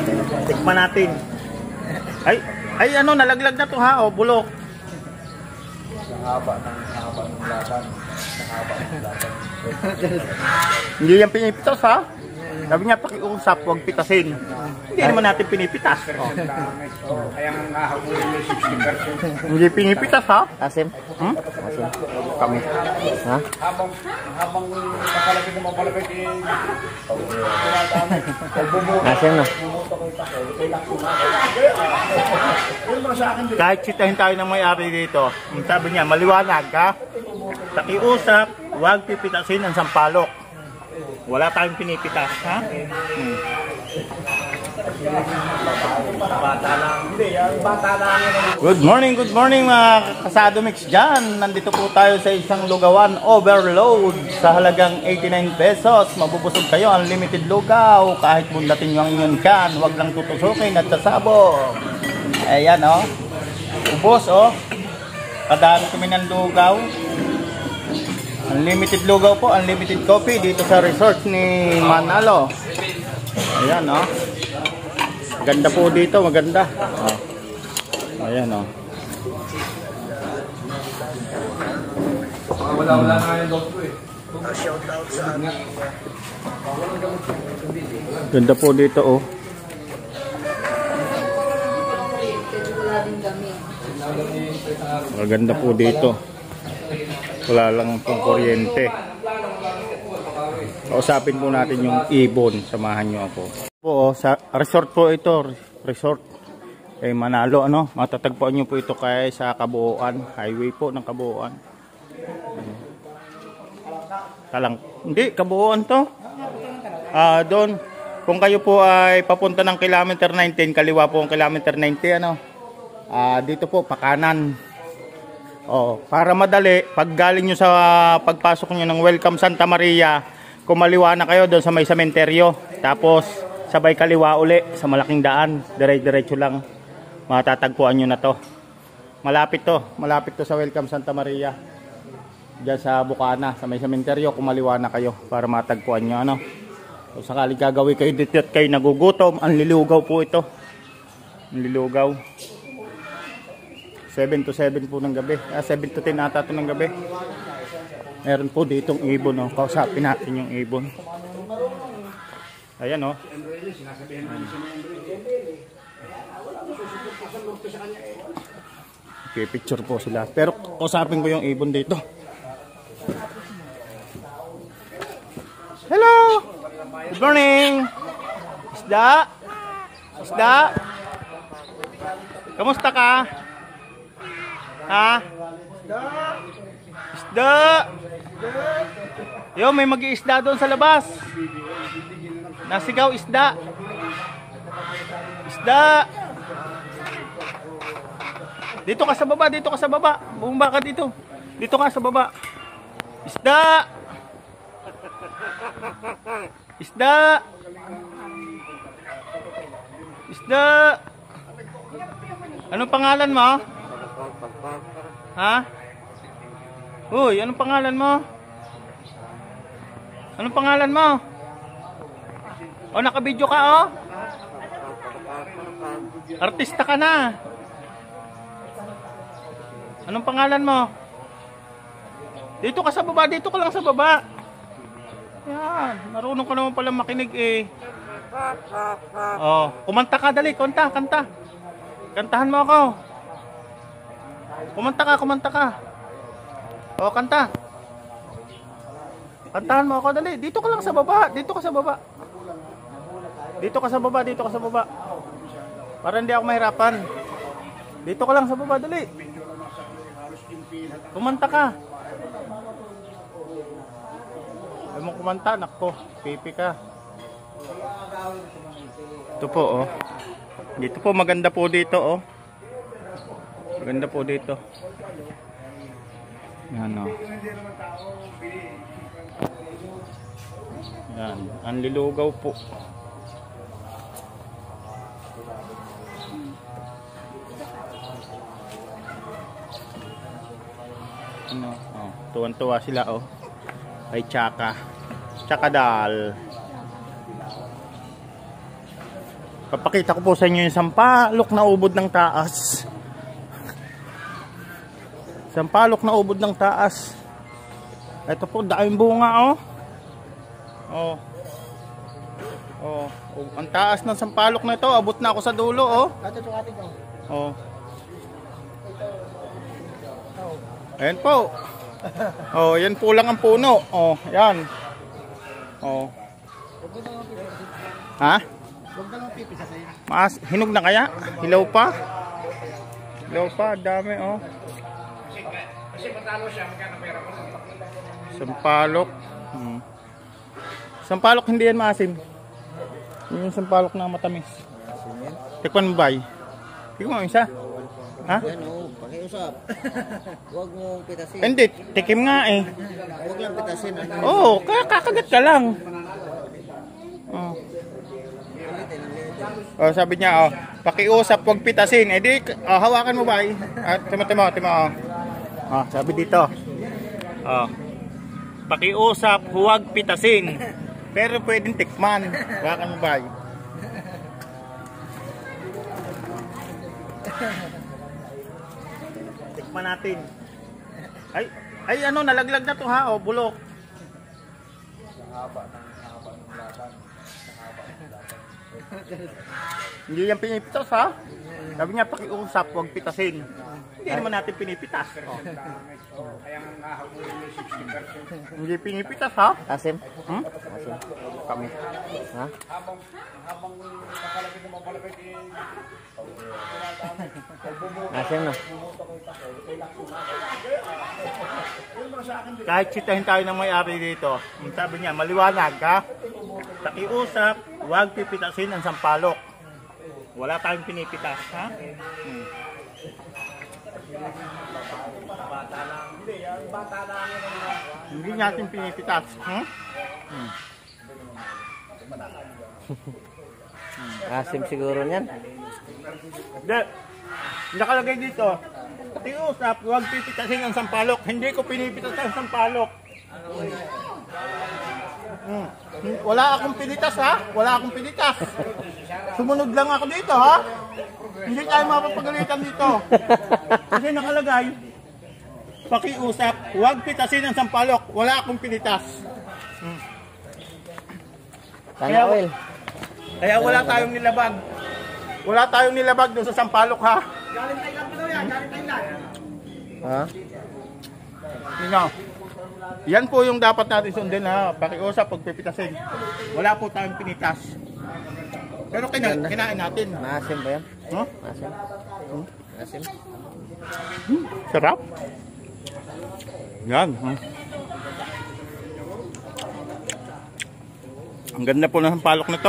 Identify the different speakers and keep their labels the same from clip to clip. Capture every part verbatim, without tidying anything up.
Speaker 1: Tikman natin. Ay, ay ano, nalaglag na to ha, o bulok.
Speaker 2: Haba ng haba ng laban. Haba ng laban.
Speaker 1: Hindi yan pinipitas ha. Sabi niya pakiusap, huwag pitasin. Hindi naman natin pinipitas. Oh.
Speaker 2: Kaya nga habulin yung sixty percent.
Speaker 1: Hindi pinipitas ha.
Speaker 3: Asim?
Speaker 1: Hmm?
Speaker 3: Asim.
Speaker 1: Kami.
Speaker 3: Ha?
Speaker 2: Habang habang papalapit na mapalapit eh.
Speaker 3: Asim no?
Speaker 1: Kahit sitahin tayo ng may-ari dito, ang sabi niya, maliwanag ha. Pakiusap, huwag pipitasin ang sampalok. Wala tayong pinipitas, ha? Hmm. Good morning, good morning mga kasado mix dyan. Nandito po tayo sa isang lugawan overload sa halagang eighty-nine pesos. Mabubusog kayo, unlimited lugaw. Kahit bundatin nyo ang inyong kan, huwag lang tutusukin at sasabog. Ayan, oh. Ubos, oh. Kadami kami ng lugaw. Unlimited lugaw po, unlimited coffee dito sa resort ni Manalo. Ayan, oh. Ganda po dito, maganda. Oh. Ayan, oh.
Speaker 2: Wala-wala na yung doktor eh.
Speaker 1: Ganda po dito, oh. Maganda po dito. Wala lang pong kuryente. Kausapin po natin yung ibon. Samahan nyo ako. Po, oh, sa resort po ito. Resort. Eh, Manalo, ano? Matatagpuan nyo po ito kaya sa Kabuuan. Highway po ng Kabuuan. Talang. Hindi, Kabuuan to. Ah, doon. Kung kayo po ay papunta ng kilometer nineteen, kaliwa po ang kilometer ninety, ano? Ah, dito po, pakanan. Oh, para madali, pag galing nyo sa pagpasok nyo ng Welcome Santa Maria, kumaliwa na kayo doon sa may sementeryo. Tapos, sabay kaliwa uli sa malaking daan. Dire-diretso lang. Matatagpuan nyo na to. Malapit to. Malapit to sa Welcome Santa Maria. Diyan sa Bukana, sa may sementeryo, kumaliwa na kayo para matagpuan nyo. Ano? So, sakali gagawin kayo dito at kayo nagugutom, ang lilugaw po ito. Ang lilugaw. seven to seven po ng gabi. Ah, seven to ten ata ito ng gabi. Meron po ditong ibon. Oh. Kausapin natin yung ibon. Ayan, oh. Okay, picture po sila. Pero kausapin ko yung ibon dito. Hello! Good morning! Isda? Isda? Kamusta ka? Ha? Isda. Yo, may mag-iisda doon sa labas. Nasigaw isda. Isda. Dito ka sa baba, dito ka sa baba. Bumaba ka dito. Dito ka sa baba. Isda. Isda. Isda. Anong pangalan mo? Ha? Uy, anong pangalan mo? Anong pangalan mo? O, nakabidyo ka, oh? Artista ka na. Anong pangalan mo? Dito ka sa baba, dito ka lang sa baba. Yan, marunong ka naman pala makinig eh. Oh, kumanta ka, dali, kanta, kanta. Kantahan mo ako. Kumanta ka, kumanta ka. O, kanta. Kantahan mo ako, dali. Dito ka lang sa baba. Dito ka sa baba. Dito ka sa baba, dito ka sa baba. Para hindi ako mahirapan. Dito ka lang sa baba, dali. Kumanta ka. Ayaw mo kumanta, nakko. Pipi ka. Ito po, oh. Dito po, maganda po dito, oh. Maganda po dito. Yan, oh. Yan, ang lilugaw po. Ano, oh, tuwan-tuwa sila, oh. Ay tsaka. Tsaka dal. Papakita ko po sa inyo yung sampalok na ubod ng taas. Sampalok na ubod ng taas. Ito po, daing bunga, oh. Oh. Oh, oh, ang taas ng sampalok na ito, abot na ako sa dulo, oh. Oh. Ayan po. Oh, yan po lang ang puno. Oh, yan. Oh. Ha? Mas, hinog na kaya? Hilaw pa? Hilaw pa, dami, oh. Sampalok. Hmm. Sampalok hindi yan maasim. Yung sampalok na matamis. Tikman mo ba? Tikman mo isa? Ha?
Speaker 3: Yan o, pakiusap. Huwag mo pitasin.
Speaker 1: Hindi, tikim nga eh.
Speaker 3: Huwag lang pitasin.
Speaker 1: Oo, oh, kakagat ka lang. Oh. Oh, sabi niya, oh, pakiusap, huwag pitasin. Eh di, oh, hawakan mo ba? Ah, timo, timo, timo. Oh. Oh, sabi dito. Oh. Pakiusap, huwag pitasin. Pero pwedeng tikman. Hawakan mo ba? Tikman natin. Ay, ay ano, nalaglag na to ha, oh, bulok. Hindi yan pinipitas ha. Sabi niya pakiusap, huwag pitasin. Hindi naman natin pinipitas. Oh. Hindi pinipitas ha.
Speaker 3: Asim?
Speaker 1: Hmm?
Speaker 3: Asim.
Speaker 1: Kami.
Speaker 3: Ha? Asim no?
Speaker 1: Kahit sitahin tayo ng may-ari dito, sabi niya, maliwanag ha. Pakiusap, huwag pipitasin ang sampalok. Wala tayong pinipitas ha. Hmm. Hindi natin pinipitas. Hmm? Hmm.
Speaker 3: Asim siguro niyan.
Speaker 1: Hindi. Nakalagay dito. Pakiusap, huwag pipitasin ang sampalok. Hindi ko pinipitas ang sampalok. Hmm. Wala akong pinitas ha. Wala akong pinitas. Sumunod lang ako dito ha. Hindi tayo mapapagalitan dito. Kasi nakalagay, pakiusap, huwag pitasin ang sampalok. Wala akong pinitas. Hmm.
Speaker 3: Sana oil.
Speaker 1: Kaya wala tayong nilabag. Wala tayong nilabag doon sa sampalok ha.
Speaker 3: Ha?
Speaker 1: Sino? Yan po yung dapat natin sundin ha. Pakiusap, pagpipitasin. Wala po tayong pinitas. Pero kina kinain natin.
Speaker 3: Maasim ba yan?
Speaker 1: Huh?
Speaker 3: Maasim? Hmm? Maasim?
Speaker 1: Hmm, sarap. Yan. Hmm. Ang ganda po ng sampalok nito.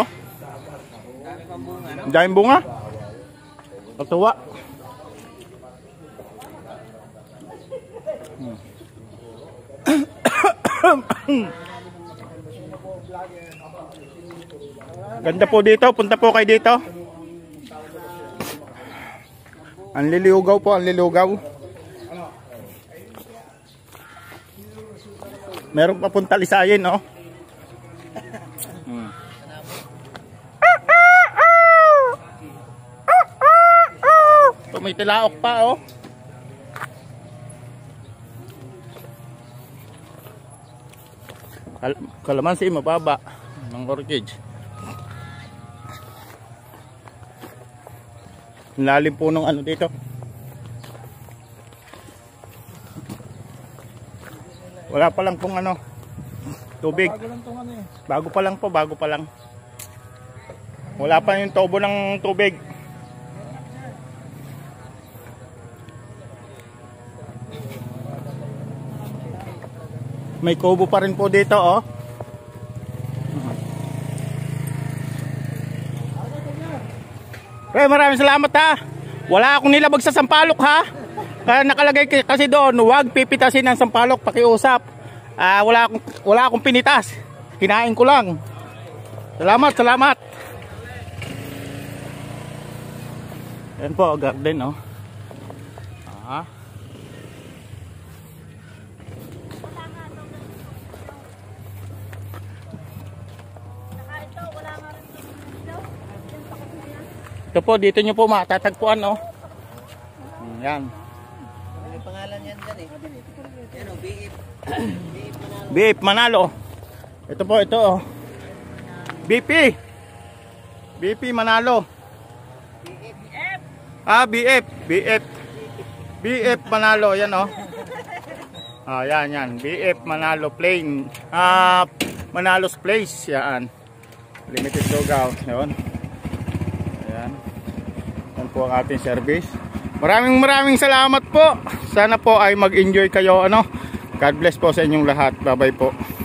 Speaker 1: Ang daming bunga. Pagtuwa. Ganda po dito. Punta po kayo dito. Ang liliugaw po. Ang liliugaw. Meron pa pong talisayin, no? Hmm. Tumitilaok pa, oh. Kal kalamansi mababa ng orchid. Lalim po ng ano dito. Wala pa lang pong ano tubig. Bago pa lang po, bago pa lang. Wala pa yung tubo ng tubig. May kubo pa rin po dito, oh. Pre, maraming salamat ha. Wala akong nilabag sa sampalok ha. Kaya nakalagay kasi doon, huwag pipitasin ng sampalok, pakiusap. Ah, wala akong wala akong pinitas. Kinain ko lang. Salamat, salamat. Yan po, garden, oh. Ah. Ito po, dito nyo po matatagpuan, oh. Yan.
Speaker 3: May pangalan yan dyan eh. Yan o, B F.
Speaker 1: B F Manalo. Ito po, ito, oh. B P. B P Manalo. Ah, B F. B F. B F Manalo, yan, oh. Ah, yan, yan. B F Manalo Plain. Ah, Manalo's Place, yan. Limited Lugaw, yun. Ayan. Yan po ang ating service. Maraming maraming salamat po. Sana po ay mag-enjoy kayo, ano. God bless po sa inyong lahat. Bye-bye po.